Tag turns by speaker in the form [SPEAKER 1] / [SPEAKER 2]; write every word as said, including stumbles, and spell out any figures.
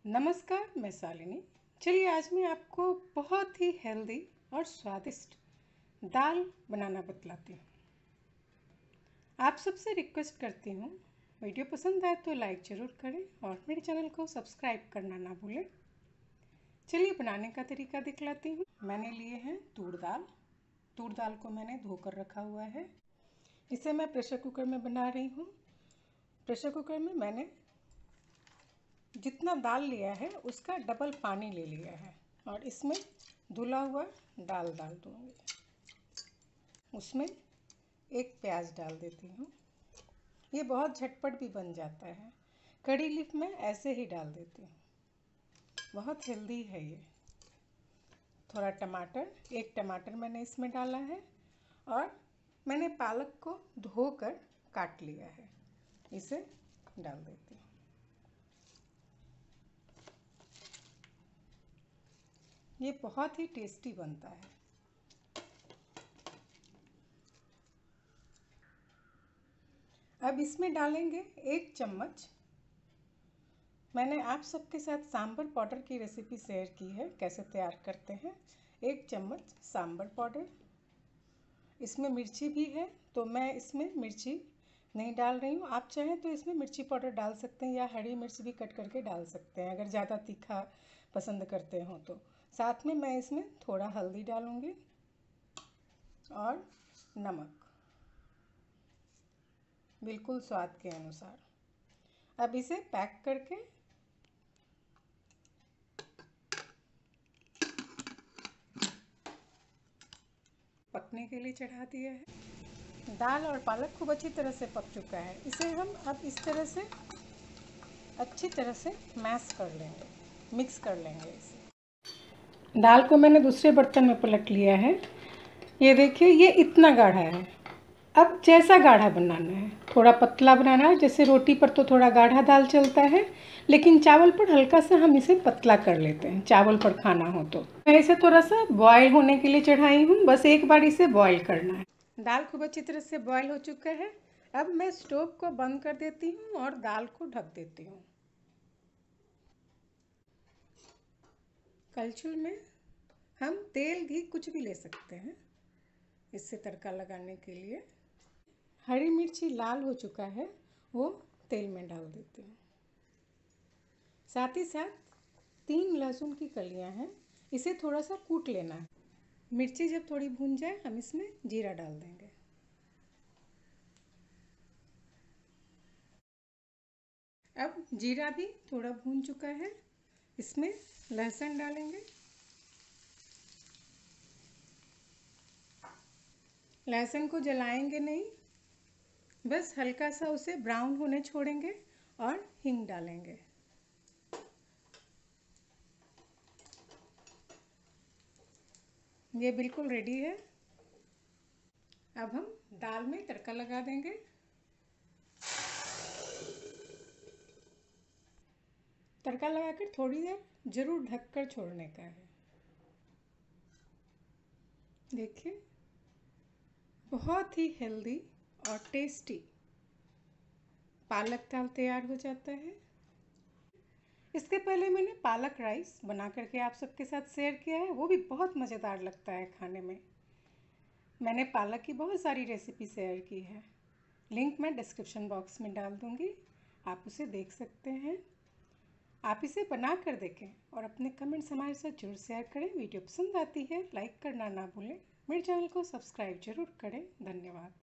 [SPEAKER 1] नमस्कार, मैं शालिनी। चलिए आज मैं आपको बहुत ही हेल्दी और स्वादिष्ट दाल बनाना बतलाती हूँ। आप सबसे रिक्वेस्ट करती हूँ, वीडियो पसंद आए तो लाइक ज़रूर करें और मेरे चैनल को सब्सक्राइब करना ना भूलें। चलिए बनाने का तरीका दिखलाती हूँ। मैंने लिए हैं तूर दाल। तूर दाल को मैंने धोकर रखा हुआ है। इसे मैं प्रेशर कुकर में बना रही हूँ। प्रेशर कुकर में मैंने जितना दाल लिया है उसका डबल पानी ले लिया है और इसमें धुला हुआ दाल डाल दूँगी। उसमें एक प्याज डाल देती हूँ। ये बहुत झटपट भी बन जाता है। कड़ी लीफ में ऐसे ही डाल देती हूँ। बहुत हेल्दी है ये। थोड़ा टमाटर, एक टमाटर मैंने इसमें डाला है और मैंने पालक को धोकर काट लिया है, इसे डाल देती हूँ। ये बहुत ही टेस्टी बनता है। अब इसमें डालेंगे एक चम्मच। मैंने आप सबके साथ सांभर पाउडर की रेसिपी शेयर की है, कैसे तैयार करते हैं। एक चम्मच सांभर पाउडर। इसमें मिर्ची भी है तो मैं इसमें मिर्ची नहीं डाल रही हूँ। आप चाहें तो इसमें मिर्ची पाउडर डाल सकते हैं या हरी मिर्च भी कट करके डाल सकते हैं अगर ज़्यादा तीखा पसंद करते हो तो। साथ में मैं इसमें थोड़ा हल्दी डालूँगी और नमक बिल्कुल स्वाद के अनुसार। अब इसे पैक करके पकने के लिए चढ़ा दिया है। दाल और पालक खूब अच्छी तरह से पक चुका है। इसे हम अब इस तरह से अच्छी तरह से मैश कर लेंगे, मिक्स कर लेंगे इसे। दाल को मैंने दूसरे बर्तन में पलट लिया है। ये देखिए, ये इतना गाढ़ा है। अब जैसा गाढ़ा बनाना है, थोड़ा पतला बनाना है। जैसे रोटी पर तो थोड़ा गाढ़ा दाल चलता है, लेकिन चावल पर हल्का सा हम इसे पतला कर लेते हैं, चावल पर खाना हो तो। मैं इसे थोड़ा सा बॉयल होने के लिए चढ़ाई हूँ। बस एक बार इसे बॉयल करना है। दाल खूब अच्छी तरह से बॉयल हो चुका है। अब मैं स्टोव को बंद कर देती हूँ और दाल को ढक देती हूँ। कलछुल में हम तेल घी कुछ भी ले सकते हैं इससे तड़का लगाने के लिए। हरी मिर्ची लाल हो चुका है, वो तेल में डाल देती हूँ। साथ ही साथ तीन लहसुन की कलियां हैं, इसे थोड़ा सा कूट लेना है। मिर्ची जब थोड़ी भून जाए हम इसमें जीरा डाल देंगे। अब जीरा भी थोड़ा भून चुका है, इसमें लहसुन डालेंगे। लहसुन को जलाएंगे नहीं, बस हल्का सा उसे ब्राउन होने छोड़ेंगे और हींग डालेंगे। ये बिल्कुल रेडी है। अब हम दाल में तड़का लगा देंगे। तड़का लगाकर थोड़ी देर जरूर ढककर छोड़ने का है। देखिए, बहुत ही हेल्दी और टेस्टी पालक दाल तैयार हो जाता है। इसके पहले मैंने पालक राइस बना करके आप सबके साथ शेयर किया है, वो भी बहुत मज़ेदार लगता है खाने में। मैंने पालक की बहुत सारी रेसिपी शेयर की है, लिंक मैं डिस्क्रिप्शन बॉक्स में डाल दूँगी, आप उसे देख सकते हैं। आप इसे बना कर देखें और अपने कमेंट्स हमारे साथ जरूर शेयर करें। वीडियो पसंद आती है लाइक करना ना भूलें। मेरे चैनल को सब्सक्राइब जरूर करें। धन्यवाद।